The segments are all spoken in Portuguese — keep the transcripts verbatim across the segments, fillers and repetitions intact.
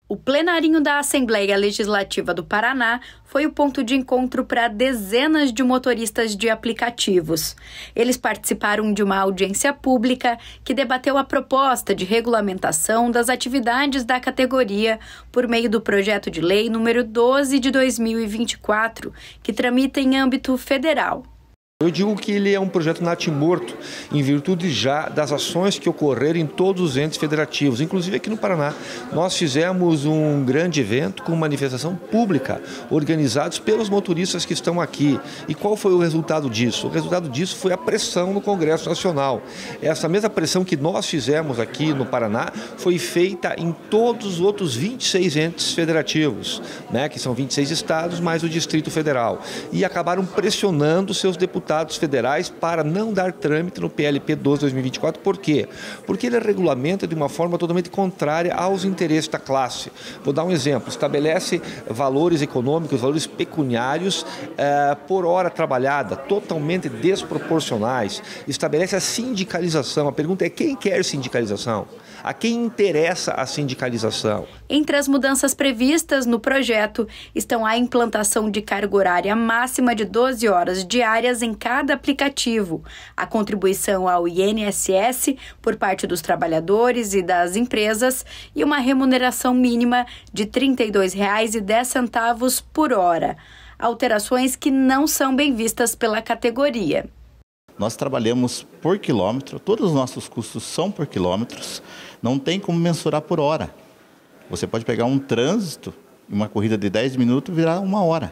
O plenarinho da Assembleia Legislativa do Paraná foi o ponto de encontro para dezenas de motoristas de aplicativos. Eles participaram de uma audiência pública que debateu a proposta de regulamentação das atividades da categoria por meio do projeto de lei número doze de dois mil e vinte e quatro, que tramita em âmbito federal. Eu digo que ele é um projeto natimorto, em virtude já das ações que ocorreram em todos os entes federativos, inclusive aqui no Paraná. Nós fizemos um grande evento com manifestação pública, organizados pelos motoristas que estão aqui. E qual foi o resultado disso? O resultado disso foi a pressão no Congresso Nacional. Essa mesma pressão que nós fizemos aqui no Paraná foi feita em todos os outros vinte e seis entes federativos, né, que são vinte e seis estados, mais o Distrito Federal. E acabaram pressionando seus deputados federais para não dar trâmite no P L P doze de dois mil e vinte e quatro. Por quê? Porque ele regulamenta de uma forma totalmente contrária aos interesses da classe. Vou dar um exemplo. Estabelece valores econômicos, valores pecuniários eh, por hora trabalhada, totalmente desproporcionais. Estabelece a sindicalização. A pergunta é: quem quer sindicalização? A quem interessa a sindicalização? Entre as mudanças previstas no projeto estão a implantação de carga horária máxima de doze horas diárias em cada aplicativo, a contribuição ao I N S S por parte dos trabalhadores e das empresas e uma remuneração mínima de trinta e dois reais e dez centavos por hora. Alterações que não são bem vistas pela categoria. Nós trabalhamos por quilômetro, todos os nossos custos são por quilômetros, não tem como mensurar por hora. Você pode pegar um trânsito, uma corrida de dez minutos e virar uma hora.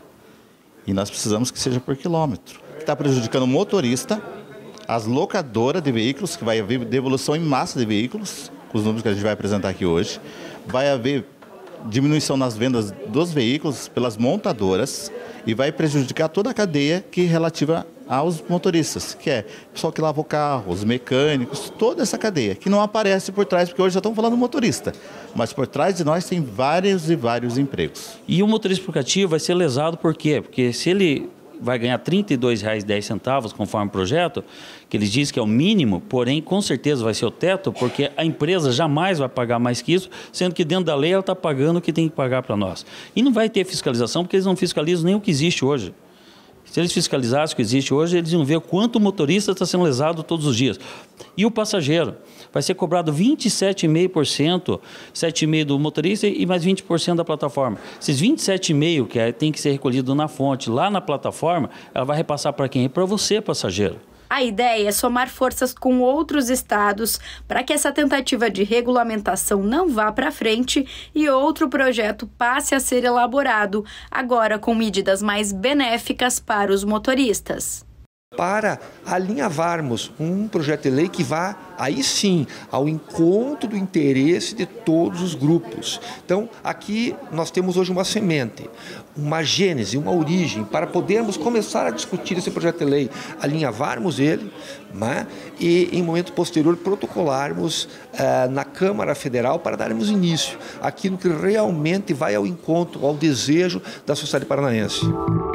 E nós precisamos que seja por quilômetro. Está prejudicando o motorista, as locadoras de veículos, que vai haver devolução em massa de veículos, com os números que a gente vai apresentar aqui hoje. Vai haver diminuição nas vendas dos veículos pelas montadoras e vai prejudicar toda a cadeia que é relativa aos motoristas, que é o pessoal que lava o carro, os mecânicos, toda essa cadeia, que não aparece por trás, porque hoje já estamos falando do motorista, mas por trás de nós tem vários e vários empregos. E o motorista aplicativo vai ser lesado por quê? Porque se ele vai ganhar trinta e dois reais e dez centavos, conforme o projeto, que eles dizem que é o mínimo, porém, com certeza vai ser o teto, porque a empresa jamais vai pagar mais que isso, sendo que dentro da lei ela está pagando o que tem que pagar para nós. E não vai ter fiscalização, porque eles não fiscalizam nem o que existe hoje. Se eles fiscalizassem o que existe hoje, eles iam ver quanto o motorista está sendo lesado todos os dias. E o passageiro vai ser cobrado vinte e sete vírgula cinco por cento, sete vírgula cinco por cento do motorista e mais vinte por cento da plataforma. Esses vinte e sete vírgula cinco por cento que tem que ser recolhido na fonte, lá na plataforma, ela vai repassar para quem? Para você, passageiro. A ideia é somar forças com outros estados para que essa tentativa de regulamentação não vá para frente e outro projeto passe a ser elaborado, agora com medidas mais benéficas para os motoristas. Para alinhavarmos um projeto de lei que vá, aí sim, ao encontro do interesse de todos os grupos. Então, aqui nós temos hoje uma semente, uma gênese, uma origem, para podermos começar a discutir esse projeto de lei, alinhavarmos ele, né, e, em momento posterior, protocolarmos uh, na Câmara Federal para darmos início àquilo que realmente vai ao encontro, ao desejo da sociedade paranaense.